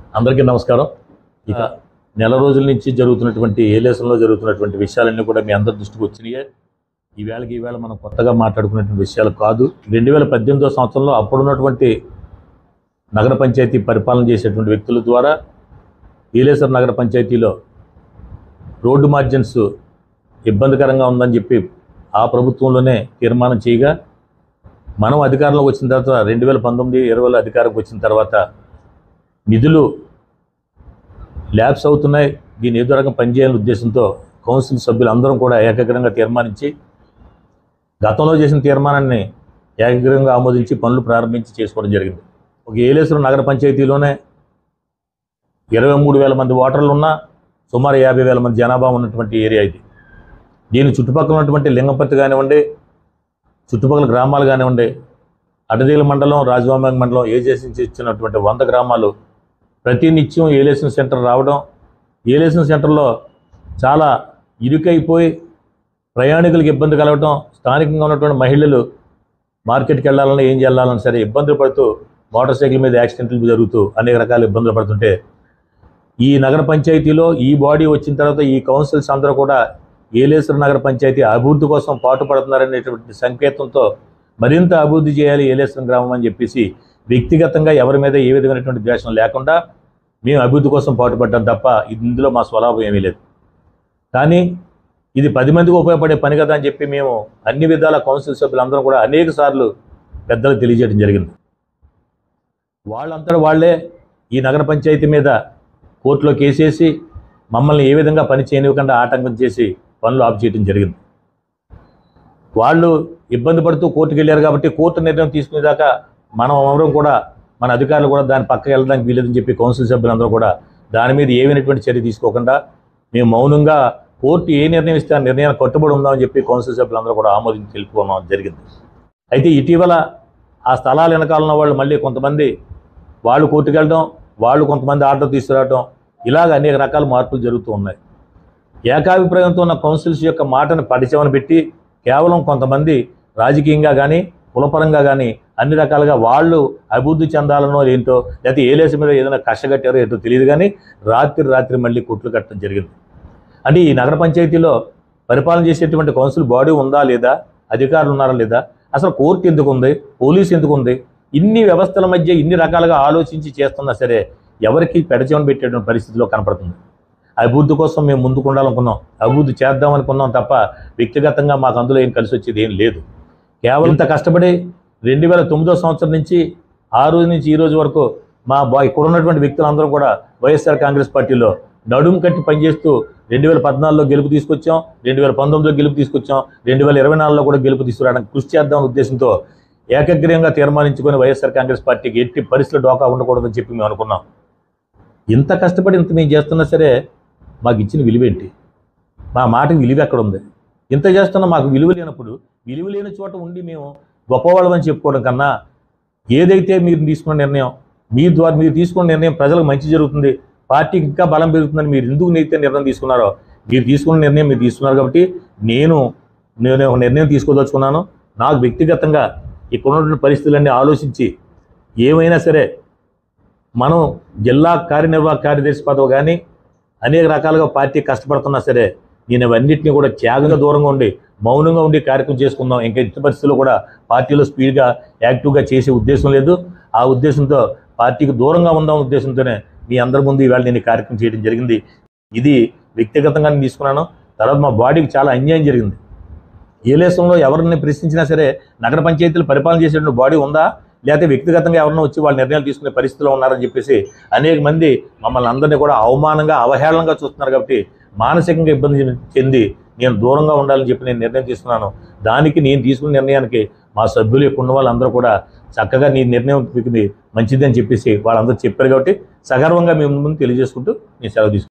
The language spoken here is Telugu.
అందరికీ నమస్కారం. ఇక నెల రోజుల నుంచి జరుగుతున్నటువంటి ఏలేసంలో జరుగుతున్నటువంటి విషయాలన్నీ కూడా మీ అందరి దృష్టికి వచ్చినాయే. ఈవేళ మనం కొత్తగా మాట్లాడుకున్నటువంటి విషయాలు కాదు. 2018 సంవత్సరంలో అప్పుడున్నటువంటి నగర పంచాయతీ పరిపాలన చేసేటువంటి వ్యక్తుల ద్వారా ఏలేశ్వరం నగర పంచాయతీలో రోడ్డు మార్జిన్స్ ఇబ్బందికరంగా ఉందని చెప్పి ఆ ప్రభుత్వంలోనే తీర్మానం చేయగా, మనం అధికారంలోకి వచ్చిన తర్వాత 2019-20లో అధికారంలోకి వచ్చిన తర్వాత నిధులు ల్యాబ్స్ అవుతున్నాయి, దీని ఏదో రకంగా పనిచేయాలనే ఉద్దేశంతో కౌన్సిల్ సభ్యులు అందరం కూడా ఏకగ్రంగా తీర్మానించి గతంలో చేసిన తీర్మానాన్ని ఏకగ్రంగా ఆమోదించి పనులు ప్రారంభించి చేసుకోవడం జరిగింది. ఒక ఏలేశ్వరం నగర పంచాయతీలోనే 23,000 మంది ఓటర్లు ఉన్నా సుమారు 50,000 మంది జనాభా ఉన్నటువంటి ఏరియా ఇది. దీని చుట్టుపక్కల ఉన్నటువంటి లింగంపర్తి కానివ్వండి, చుట్టుపక్కల గ్రామాలు కానివ్వండి, అడదేల మండలం, రాజవాంబ మండలం, ఏజెన్సీ నుంచి ఇచ్చినటువంటి 100 గ్రామాలు ప్రతినిత్యం ఏలేషన్ సెంటర్ రావడం, ఏలేషన్ సెంటర్లో చాలా ఇరుకైపోయి ప్రయాణికులకు ఇబ్బంది కలగడం, స్థానికంగా ఉన్నటువంటి మహిళలు మార్కెట్కి వెళ్ళాలన్నా ఏం చేయాలన్నా సరే ఇబ్బందులు పడుతూ మోటార్ సైకిల్ మీద యాక్సిడెంట్లు జరుగుతూ అనేక రకాల ఇబ్బందులు పడుతుంటే, ఈ నగర పంచాయతీలో ఈ బాడీ వచ్చిన తర్వాత ఈ కౌన్సిల్స్ అందరూ కూడా ఏలేశ్వరం నగర పంచాయతీ అభివృద్ధి కోసం పాటుపడుతున్నారనేటువంటి సంకేతంతో మరింత అభివృద్ధి చేయాలి ఏలేశ్వరం గ్రామం అని చెప్పేసి వ్యక్తిగతంగా ఎవరి మీద ఏ విధమైనటువంటి ద్వేషం లేకుండా మేము అభివృద్ధి కోసం పాటుపడ్డాం తప్ప ఇందులో మా స్వలాభం ఏమీ లేదు. కానీ ఇది 10 మందికి ఉపయోగపడే పని కదా అని చెప్పి మేము అన్ని విధాల కౌన్సిల్ సభ్యులందరం కూడా అనేక సార్లు పెద్దలకు తెలియజేయడం జరిగింది. వాళ్ళంతా వాళ్ళే ఈ నగర పంచాయతీ మీద కోర్టులో కేసేసి మమ్మల్ని ఏ విధంగా పని చేయనివ్వకుండా ఆటంకం చేసి పనులు ఆఫ్ చేయడం జరిగింది. వాళ్ళు ఇబ్బంది పడుతూ కోర్టుకు వెళ్ళారు కాబట్టి కోర్టు నిర్ణయం తీసుకునేదాకా మనం ఎవరం కూడా, మన అధికారులు కూడా దాని పక్కకి వెళ్ళడానికి వీలేదని చెప్పి కౌన్సిల్ సభ్యులందరూ కూడా దాని మీద ఏమైనటువంటి చర్య తీసుకోకుండా మేము మౌనంగా కోర్టు ఏ నిర్ణయం ఇస్తే ఆ నిర్ణయాన్ని కట్టుబడి ఉందామని చెప్పి కౌన్సిల్ సభ్యులందరూ కూడా ఆమోదించి తెలుపుకోవడం జరిగింది. అయితే ఇటీవల ఆ స్థలాల వెనకాలన్న వాళ్ళు మళ్ళీ కొంతమంది వాళ్ళు కోర్టుకు వెళ్ళడం, వాళ్ళు కొంతమంది ఆర్డర్ తీసుకురావడం, ఇలాగ అనేక రకాల మార్పులు జరుగుతూ ఉన్నాయి. ఏకాభిప్రాయంతో ఉన్న కౌన్సిల్స్ యొక్క మాటను పరిచయం పెట్టి కేవలం కొంతమంది రాజకీయంగా కానీ కులపరంగా కానీ అన్ని రకాలుగా వాళ్ళు అభివృద్ధి చెందాలనో ఏంటో, లేకపోతే ఏలేసి మీద ఏదైనా కష్టగట్టారో ఏంటో తెలియదు కానీ రాత్రి మళ్ళీ కొట్లు కట్టడం జరిగింది. అంటే ఈ నగర పంచాయతీలో పరిపాలన చేసేటువంటి కౌన్సిల్ బాడీ ఉందా లేదా, అధికారులు ఉన్నారా లేదా, అసలు కోర్టు ఎందుకు ఉంది, పోలీసు ఎందుకు ఉంది, ఇన్ని వ్యవస్థల మధ్య ఇన్ని రకాలుగా ఆలోచించి చేస్తున్నా సరే ఎవరికి పెడచెవన పెట్టేటువంటి పరిస్థితిలో కనపడుతుంది. అభివృద్ధి కోసం మేము ముందుకు ఉండాలనుకున్నాం, అభివృద్ధి చేద్దామనుకున్నాం తప్ప వ్యక్తిగతంగా మాకు అందులో ఏం కలిసి వచ్చేది ఏం లేదు. కేవలం ఇంత కష్టపడి 2009 సంవత్సరం నుంచి ఆ రోజు నుంచి ఈ రోజు వరకు ఇక్కడ ఉన్నటువంటి వ్యక్తులందరూ కూడా వైఎస్ఆర్ కాంగ్రెస్ పార్టీలో నడుము కట్టి పనిచేస్తూ 2014లో గెలుపు తీసుకొచ్చాం, 2019లో గెలుపు తీసుకొచ్చాం, 2024లో కూడా గెలుపు తీసుకురావడానికి కృషి చేద్దామనే ఉద్దేశంతో ఏకగ్రీయంగా తీర్మానించుకొని వైఎస్ఆర్ కాంగ్రెస్ పార్టీకి ఎట్టి పరిస్థితుల్లో డోకా ఉండకూడదని చెప్పి మేము అనుకున్నాం. ఇంత కష్టపడి ఇంత మేము చేస్తున్నా సరే మాకు ఇచ్చిన విలువేంటి, మా మాటకి విలువ ఎక్కడ ఉంది? ఇంత చేస్తున్నా మాకు విలువ లేనప్పుడు విలువ లేని చోట ఉండి మేము గొప్పవాళ్ళమని చెప్పుకోవడం కన్నా, ఏదైతే మీరు తీసుకున్న నిర్ణయం, మీరు తీసుకున్న నిర్ణయం ప్రజలకు మంచి జరుగుతుంది, పార్టీకి ఇంకా బలం పెరుగుతుందని మీరు ఎందుకు నిర్ణయం తీసుకున్నారో, మీరు తీసుకున్న నిర్ణయం మీరు తీసుకున్నారు కాబట్టి నేను ఒక నిర్ణయం తీసుకోదలుచుకున్నాను. నాకు వ్యక్తిగతంగా ఇక్కడ ఉన్నటువంటి పరిస్థితులన్నీ ఆలోచించి ఏమైనా సరే మనం జిల్లా కార్యనిర్వాహక కార్యదర్శి పదవి కానీ అనేక రకాలుగా పార్టీ కష్టపడుతున్నా సరే నేను అవన్నింటినీ కూడా త్యాగంగా దూరంగా ఉండి మౌనంగా ఉండి కార్యక్రమం చేసుకుందాం. ఇంకా ఇతర పరిస్థితుల్లో కూడా పార్టీలో స్పీడ్గా యాక్టివ్గా చేసే ఉద్దేశం లేదు. ఆ ఉద్దేశంతో పార్టీకి దూరంగా ఉందాం ఉద్దేశంతోనే మీ అందరి ముందు ఈవేళ నేను కార్యక్రమం చేయడం జరిగింది. ఇది వ్యక్తిగతంగా నేను తీసుకున్నాను. తర్వాత మా బాడీకి చాలా అన్యాయం జరిగింది. ఏలేశ్వరంలో ఎవరిని ప్రశ్నించినా సరే నగర పంచాయతీలు పరిపాలన చేసేటువంటి బాడీ ఉందా, లేకపోతే వ్యక్తిగతంగా ఎవరైనా వచ్చి వాళ్ళ నిర్ణయాలు తీసుకునే పరిస్థితిలో ఉన్నారని చెప్పేసి అనేక మంది మమ్మల్ని అందరినీ కూడా అవమానంగా అవహేళనంగా చూస్తున్నారు. కాబట్టి మానసికంగా ఇబ్బంది చెంది నేను దూరంగా ఉండాలని చెప్పి నేను నిర్ణయం తీసుకున్నాను. దానికి నేను తీసుకున్న నిర్ణయానికి మా సభ్యులు ఎక్కువ ఉన్న వాళ్ళందరూ కూడా చక్కగా నీ నిర్ణయం మంచిది అని చెప్పేసి వాళ్ళందరూ చెప్పారు. కాబట్టి సగర్వంగా మేము ముందు తెలియజేసుకుంటూ నేను సెలవు తీసుకున్నాను.